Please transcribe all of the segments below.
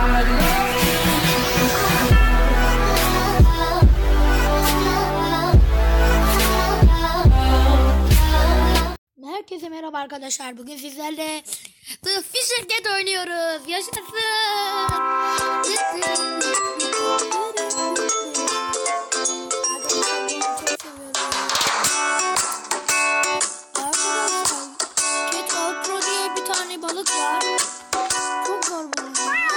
Herkese merhaba arkadaşlar. Bugün sizlerle The Fisher Cat oynuyoruz. Yaşasın. Cat Outro diye bir tane balık var. Çok zor bu.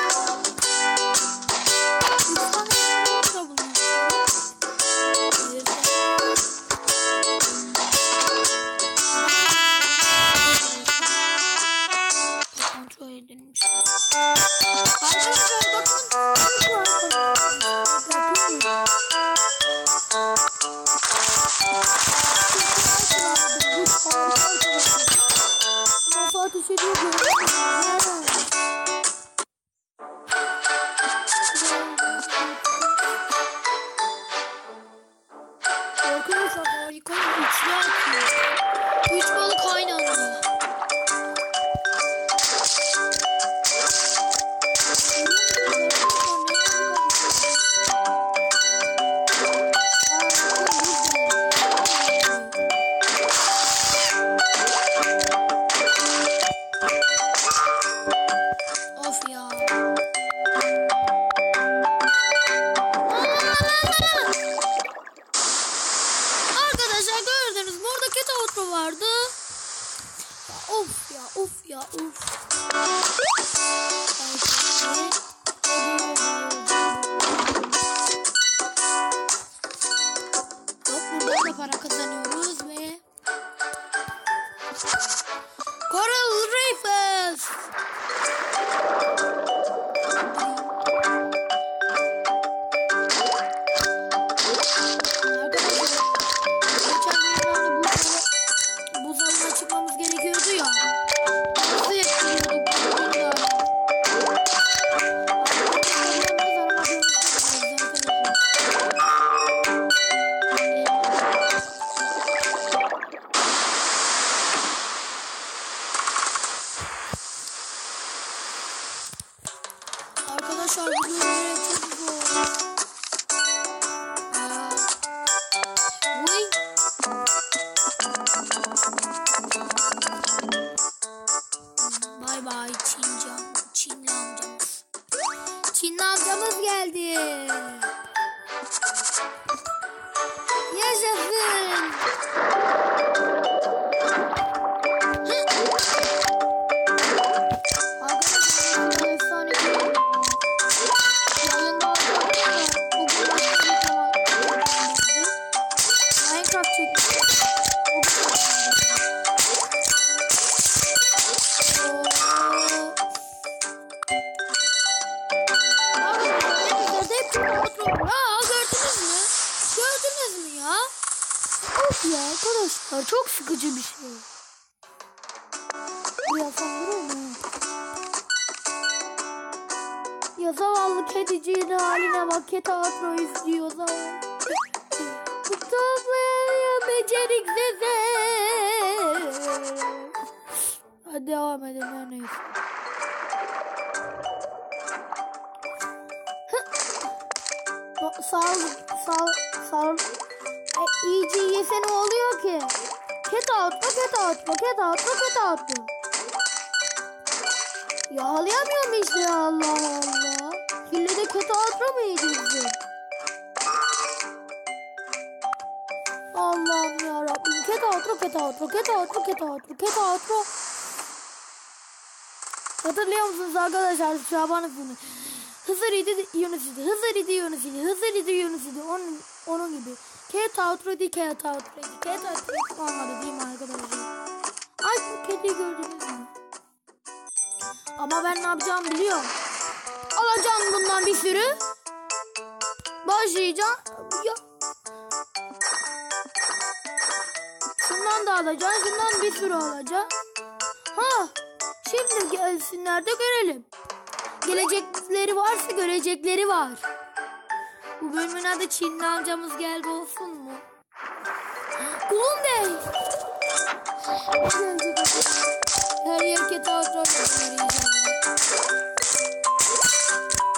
Arkadaşlar harika bir üçlü atıyor. 3 balık aynı anda. Of ya. Arkadaşlar gördünüz mü? Orada Cat Outro vardı. Of ya, of ya, of. Buradan da para kazanıyoruz ve Coral Reefs. Çıkmamız gerekiyordu ya. Nasıl yapıyorduk? Arkadaşlar bugün çok zor. Bay bay Çinli amcamız. Çinli amcamız geldi. Yaşasın. Arkadaşlar efsane bir yayında Minecraft çekmiştim. Gördünüz mü ya? Of ya arkadaşlar çok sıkıcı bir şey. Biraz sanırım mı? Ya zavallı kediciğin haline bak. Cat Outro izliyor zavallı. Toplayamıyor beceriksiz. Hadi devam edelim her neyse. Sağ ol. İyice yese ne oluyor ki? Cat Outro. Yağlayamıyor mu işte ya, Allah Allah. Hille de Cat Outro mu yiyeceksin? Allah'ım yarabbim. Cat Outro. Hatırlıyor musunuz arkadaşlar? Şaban filmi. Hızır idi Yunus'uydu. Onun gibi. Cat Outro olmadı değil mi arkadaşlar? Ay bu kediyi gördünüz mü? Ama ben ne yapacağım biliyorum. Alacağım bundan bir sürü. Başlayacağım. Ya. Şundan da alacağım. Şundan bir sürü alacağım. Ha. Şimdi gelsinler de görelim. Gelecekleri varsa görecekleri var. Bu bölümün adı Çinli amcamız geldi olsun mu? Kulum Bey. Her yer Cat Outro.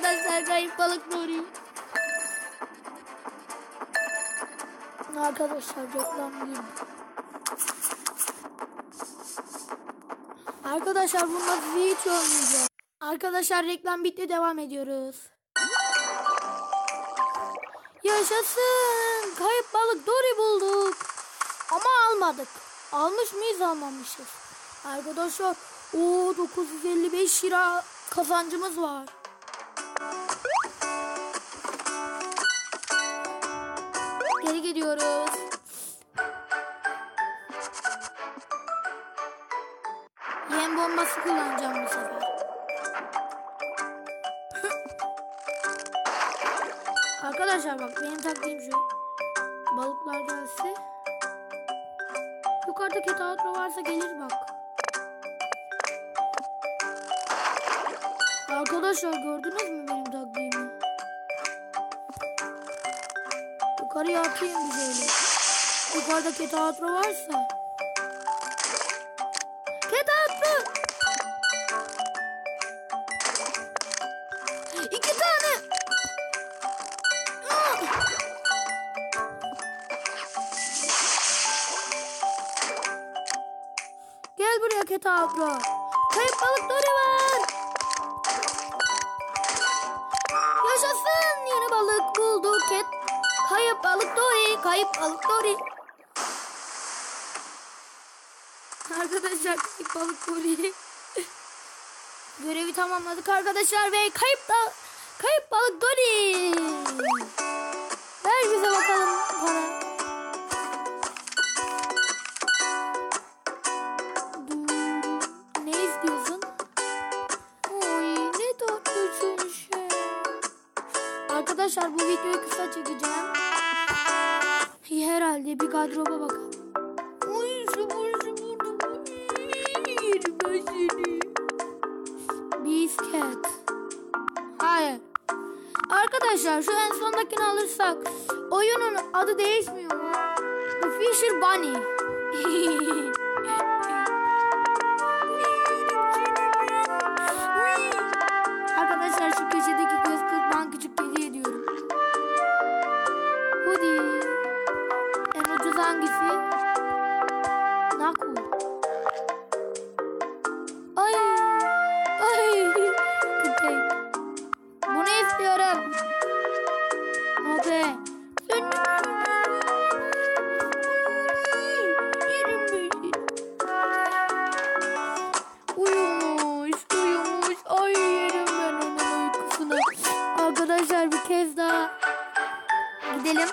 Arkadaşlar kayıp balık Nuri. Arkadaşlar reklam değil. Arkadaşlar bunlar sizi hiç olmayacak. Arkadaşlar reklam bitti, devam ediyoruz. Yaşasın. Kayıp balık Dory bulduk. Ama almadık. Almış mıyız, almamışız. Arkadaşlar 955 lira kazancımız var. Geri gidiyoruz. Yem bombası kullanacağım bu sefer. Arkadaşlar bak, benim taktiğim şu. Balıklar gelse. Yukarıda ketaatro varsa gelir bak. Arkadaşlar gördünüz mü benim taktiğimi? Yukarıya atayım bir şöyle. Yukarıda ketaatro varsa. Ketaatro! 2 tane! Gel buraya ketaatro. Kayıp balık Dory var. Yaşasın, yeni balık bulduk. Kayıp balık Dory. Kayıp balık Dory. Arkadaşlar kayıp balık Dory. Görevi tamamladık arkadaşlar ve kayıp balık Dory. Ver bize bakalım para. Ne istiyorsun? Oy ne tatlısın şey. Arkadaşlar bu videoyu kısa çekeceğim. Herhalde bir gardıroba bakalım. Oy şubur. Yerim ben seni. Bisket. Hayır. Arkadaşlar şu en sondakini alırsak oyunun adı değişmiyor mu? The Fisher Bunny. Arkadaşlar şu köşedeki göz kırpağın küçük kediye diyorum. Hadi. En ucuz hangisi? Naku. Ay. Köpek. Bunu istiyorum. Okey. Uyumuş. Ay yerim ben onun uykusuna. Arkadaşlar bir kez daha gidelim.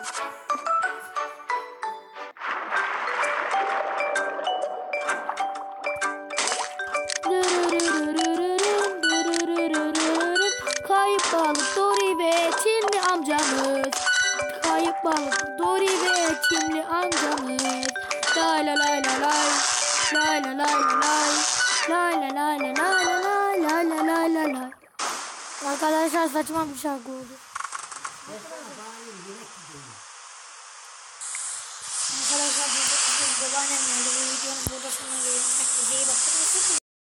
Kayıp balık Dory ve Çinli amcamız. Kayıp balık Dory ve Çinli amcamız. Lay la lay la lay. Lay la lay la lay. Lay la lay la lay la lay. Lay la lay la lay. Arkadaşlar saçma bir şarkı oldu. Arkadaşlar burada babaannem geldi. Bu videonun burada sonuna geliyorum. Kendinize iyi bakın.